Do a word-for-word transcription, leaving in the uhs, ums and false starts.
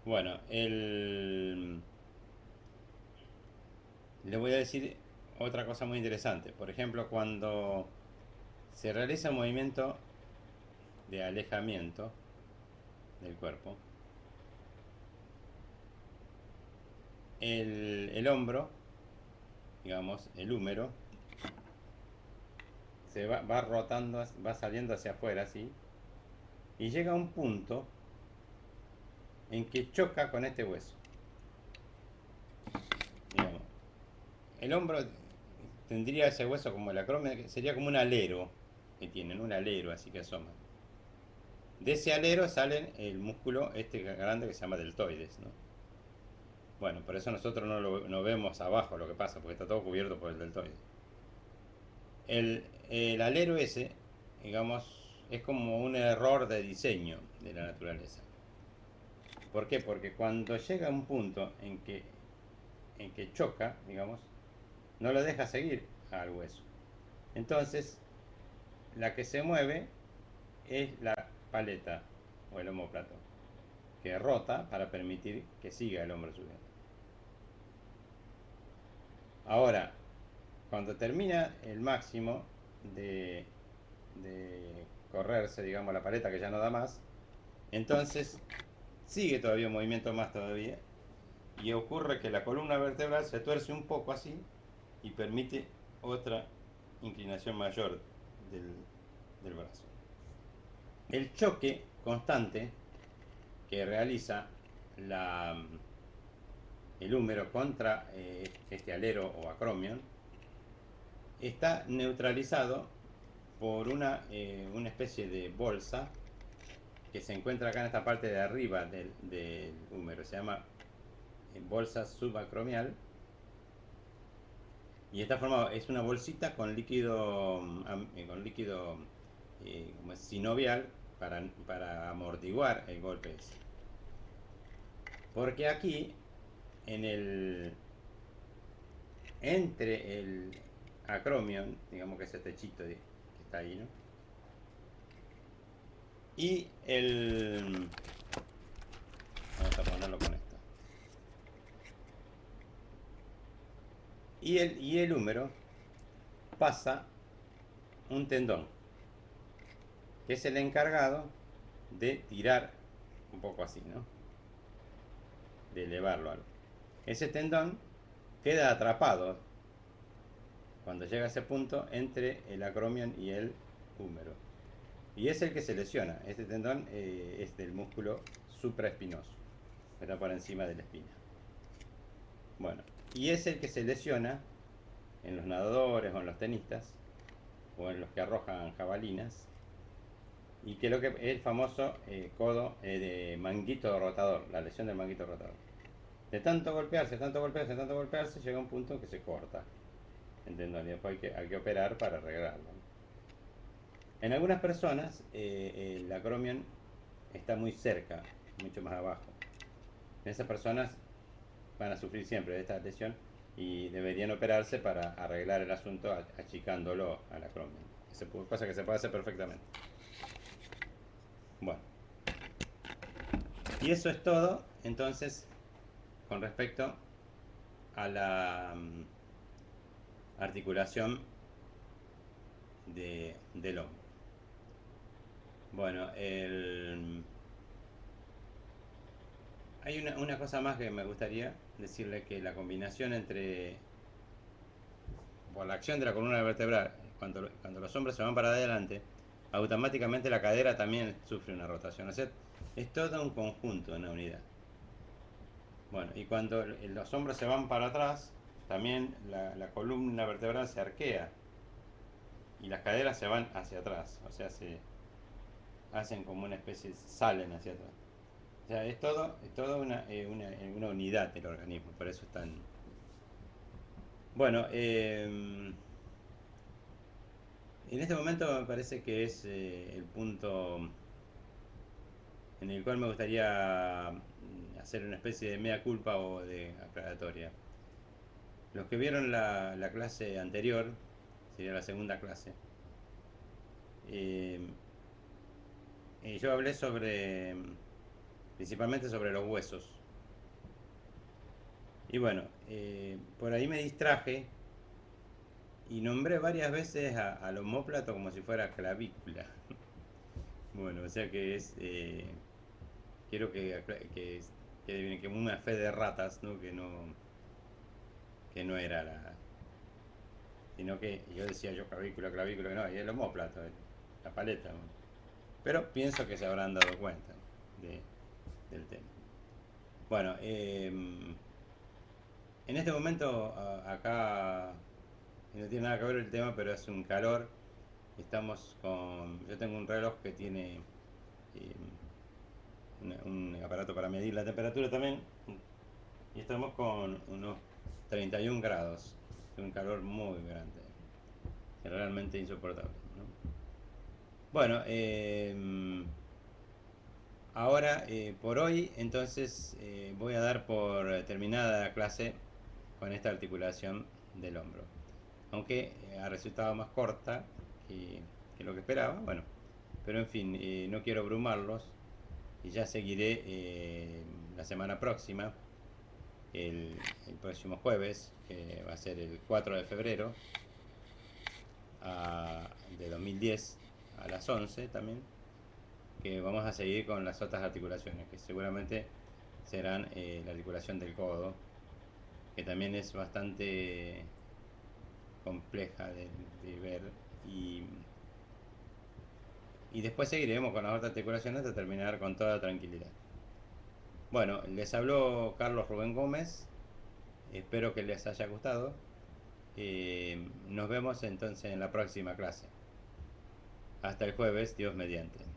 Bueno, el... le voy a decir otra cosa muy interesante. Por ejemplo, cuando se realiza un movimiento de alejamiento del cuerpo, el, el hombro, digamos, el húmero, se va, va rotando, va saliendo hacia afuera así, y llega a un punto en que choca con este hueso. Digamos, el hombro tendría ese hueso como el acromio, que sería como un alero que tienen, un alero así que asoma. De ese alero sale el músculo este grande que se llama deltoides, ¿no? Bueno, por eso nosotros no, lo, no vemos abajo lo que pasa, porque está todo cubierto por el deltoide. El, el alero ese, digamos, es como un error de diseño de la naturaleza. ¿Por qué? Porque cuando llega a un punto en que, en que choca, digamos, no lo deja seguir al hueso. Entonces, la que se mueve es la paleta o el omóplato, que rota para permitir que siga el hombro subiendo. Ahora, cuando termina el máximo de, de correrse, digamos, la paleta que ya no da más, entonces sigue todavía un movimiento más todavía y ocurre que la columna vertebral se tuerce un poco así y permite otra inclinación mayor del, del brazo. El choque constante que realiza la, el húmero contra eh, este alero o acromion está neutralizado por una, eh, una especie de bolsa que se encuentra acá en esta parte de arriba del, del húmero. Se llama eh, bolsa subacromial. Y está formado, es una bolsita con líquido, eh, con líquido eh, como es sinovial para, para amortiguar el golpe ese. Porque aquí, en el, entre el acromion, digamos que es este techito que está ahí, ¿no? Y el... Vamos a ponerlo con esto. Y el, y el húmero pasa un tendón, que es el encargado de tirar un poco así, ¿no? De elevarlo algo. Ese tendón queda atrapado cuando llega a ese punto entre el acromion y el húmero. Y es el que se lesiona. Este tendón eh, es del músculo supraespinoso, que está por encima de la espina. Bueno, y es el que se lesiona en los nadadores o en los tenistas o en los que arrojan jabalinas, y que lo que es el famoso eh, codo eh, de manguito rotador, la lesión del manguito rotador. De tanto golpearse, tanto golpearse, tanto golpearse, llega un punto que se corta el tendón y después hay que, hay que operar para arreglarlo. En algunas personas eh, el acromion está muy cerca, mucho más abajo. En esas personas van a sufrir siempre de esta lesión y deberían operarse para arreglar el asunto achicándolo al acromion. Es cosa que se puede hacer perfectamente. Bueno, y eso es todo entonces con respecto a la um, articulación de, del hombro. Bueno, el, hay una, una cosa más que me gustaría decirle, que la combinación entre, por la acción de la columna vertebral, cuando, cuando los hombros se van para adelante, automáticamente la cadera también sufre una rotación. O sea, es todo un conjunto, una unidad. Bueno, y cuando los hombros se van para atrás, también la, la columna vertebral se arquea y las caderas se van hacia atrás. O sea, se hacen como una especie, salen hacia atrás. O sea, es todo, es todo una, eh, una, una unidad del organismo, por eso es tan... Bueno, eh, en este momento me parece que es eh, el punto en el cual me gustaría hacer una especie de mea culpa o de aclaratoria. Los que vieron la, la clase anterior, sería la segunda clase, eh, eh, yo hablé sobre principalmente sobre los huesos. Y bueno, eh, por ahí me distraje y nombré varias veces a- al omóplato como si fuera clavícula. Bueno, o sea que es, eh, quiero que, acla- que quede bien, que una fe de ratas, ¿no? Que no, que no era la, sino que yo decía yo clavícula, clavícula, no, y el omóplato, el- la paleta, ¿no? Pero pienso que se habrán dado cuenta de- del tema. Bueno, eh, en este momento a- acá no tiene nada que ver el tema, pero hace un calor. Estamos con, yo tengo un reloj que tiene eh, una- un aparato para medir la temperatura también, y estamos con unos treinta y un grados, un calor muy grande, realmente insoportable, ¿no? Bueno, eh, ahora eh, por hoy entonces eh, voy a dar por terminada la clase con esta articulación del hombro. Aunque eh, ha resultado más corta que, que lo que esperaba, bueno, pero en fin, eh, no quiero abrumarlos y ya seguiré eh, la semana próxima, el, el próximo jueves, que va a ser el cuatro de febrero a- de dos mil diez a las once también, que vamos a seguir con las otras articulaciones, que seguramente serán eh, la articulación del codo, que también es bastante compleja de, de ver, y, y después seguiremos con las otras articulaciones hasta terminar con toda tranquilidad. Bueno, les habló Carlos Rubén Gómez, espero que les haya gustado. Eh, nos vemos entonces en la próxima clase. Hasta el jueves, Dios mediante.